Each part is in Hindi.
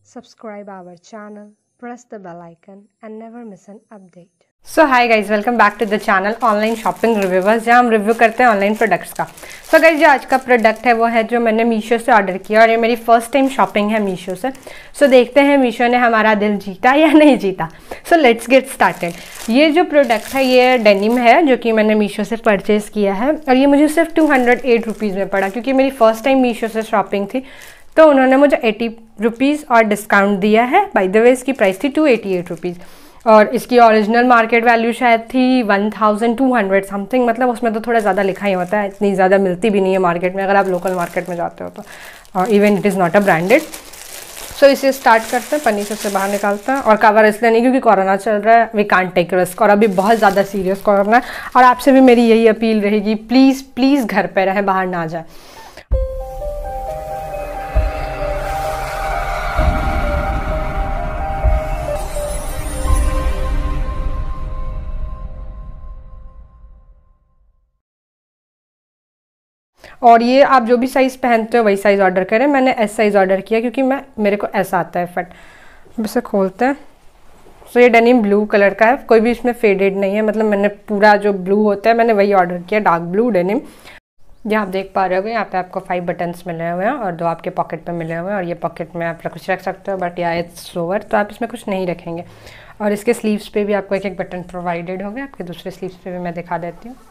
Subscribe our channel, press the bell icon and never miss an update. So hi guys, welcome back to the channel online shopping reviewers, जहाँ हम रिव्यू करते हैं ऑनलाइन प्रोडक्ट्स का। सो गाइज, जो आज का प्रोडक्ट है वो है जो मैंने मीशो से ऑर्डर किया और ये मेरी फर्स्ट टाइम शॉपिंग है मीशो से। सो देखते हैं मीशो ने हमारा दिल जीता या नहीं जीता। So let's get started. ये जो प्रोडक्ट है ये डेनिम है जो कि मैंने मीशो से परचेज़ किया है और ये मुझे सिर्फ 208 रुपीज़ में पड़ा, क्योंकि मेरी फर्स्ट टाइम मीशो से शॉपिंग थी तो उन्होंने मुझे 80 रुपीज़ और डिस्काउंट दिया है। बाय द वे इसकी प्राइस थी 288 रुपीज़ और इसकी ओरिजिनल मार्केट वैल्यू शायद थी 1200 समथिंग। मतलब उसमें तो थोड़ा ज़्यादा लिखा ही होता है, इतनी ज़्यादा मिलती भी नहीं है मार्केट में अगर आप लोकल मार्केट में जाते हो तो। और even it is not a branded. So इसे स्टार्ट करते हैं, पन्नी से बाहर निकालते हैं। और कवर इसलिए नहीं क्योंकि कोरोना चल रहा है, वी कांट टेक रिस्क और अभी बहुत ज़्यादा सीरियस कोरोना है। और आपसे भी मेरी यही अपील रहेगी, प्लीज़ प्लीज़ घर पर रहें, बाहर ना जाए। और ये आप जो भी साइज़ पहनते हो वही साइज़ ऑर्डर करें। मैंने एस साइज़ ऑर्डर किया क्योंकि मेरे को ऐसा आता है फिट। इसे खोलते हैं। तो ये डेनिम ब्लू कलर का है, कोई भी इसमें फेडेड नहीं है। मतलब मैंने पूरा जो ब्लू होता है मैंने वही ऑर्डर किया, डार्क ब्लू डेनिम। ये आप देख पा रहे हो, यहाँ पे आपको 5 बटन्स मिले हुए हैं और 2 आपके पॉकेट पे मिले हुए हैं। और ये पॉकेट में आप कुछ रख सकते हो, बट या इट्स लोअर तो आप इसमें कुछ नहीं रखेंगे। और इसके स्लीव्स पे भी आपको एक बटन प्रोवाइडेड होगा। आपके दूसरे स्लीव्स पे भी मैं दिखा देती हूँ।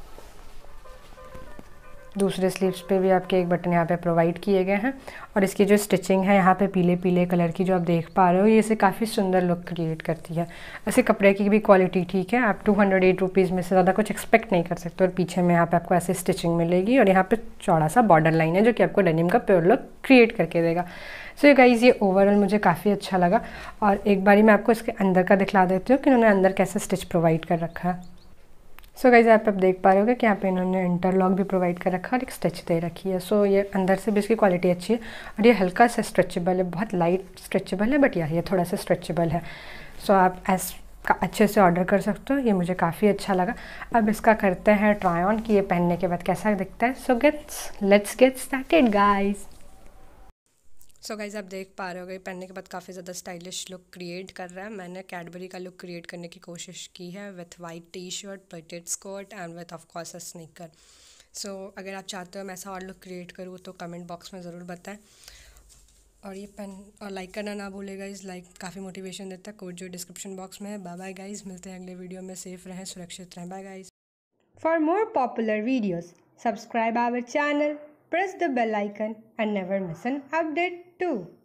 दूसरे स्लीव्स पे भी आपके एक बटन यहाँ पे प्रोवाइड किए गए हैं। और इसकी जो स्टिचिंग है यहाँ पे पीले पीले कलर की जो आप देख पा रहे हो, ये इसे काफ़ी सुंदर लुक क्रिएट करती है। ऐसे कपड़े की भी क्वालिटी ठीक है, आप 208 रुपीज़ में से ज़्यादा कुछ एक्सपेक्ट नहीं कर सकते। और पीछे में यहाँ पे आपको ऐसे स्टिचिंग मिलेगी और यहाँ पे चौड़ा सा बॉर्डर लाइन है जो कि आपको डेनिम का प्योर लुक क्रिएट करके देगा। सो ये गाइस, ये ओवरऑल मुझे काफ़ी अच्छा लगा। और एक बारी मैं आपको इसके अंदर का दिखला देती हूँ कि उन्होंने अंदर कैसे स्टिच प्रोवाइड कर रखा है। सो गाइस, आप देख पा रहे होगे कि यहाँ पे इन्होंने इंटरलॉक भी प्रोवाइड कर रखा है और एक स्टिच दे रखी है। सो ये अंदर से भी इसकी क्वालिटी अच्छी है और ये हल्का सा स्ट्रेचेबल है, बहुत लाइट स्ट्रेचेबल है, बट ये थोड़ा सा स्ट्रेचेबल है। सो आप का अच्छे से ऑर्डर कर सकते हो। ये मुझे काफ़ी अच्छा लगा। अब इसका करते हैं ट्राई ऑन कि ये पहनने के बाद कैसा दिखता है। So let's get started guys. So guys, आप देख पा रहे हो, पहनने के बाद काफ़ी ज़्यादा स्टाइलिश लुक क्रिएट कर रहा है। मैंने कैडबरी का लुक क्रिएट करने की कोशिश की है with white T shirt, pleated skirt and with of course a sneaker. So अगर आप चाहते हो मैं ऐसा और लुक क्रिएट करूँ तो कमेंट बॉक्स में ज़रूर बताएं। और ये पेन और लाइक करना ना भूलेगा, इस लाइक काफ़ी मोटिवेशन देता है। कोड जो डिस्क्रिप्शन बॉक्स में है। बाय बाय गाइज, मिलते हैं अगले वीडियो में। सेफ रहें, सुरक्षित रहें। Bye guys. For more popular videos subscribe our channel, press the bell icon and never miss an update too.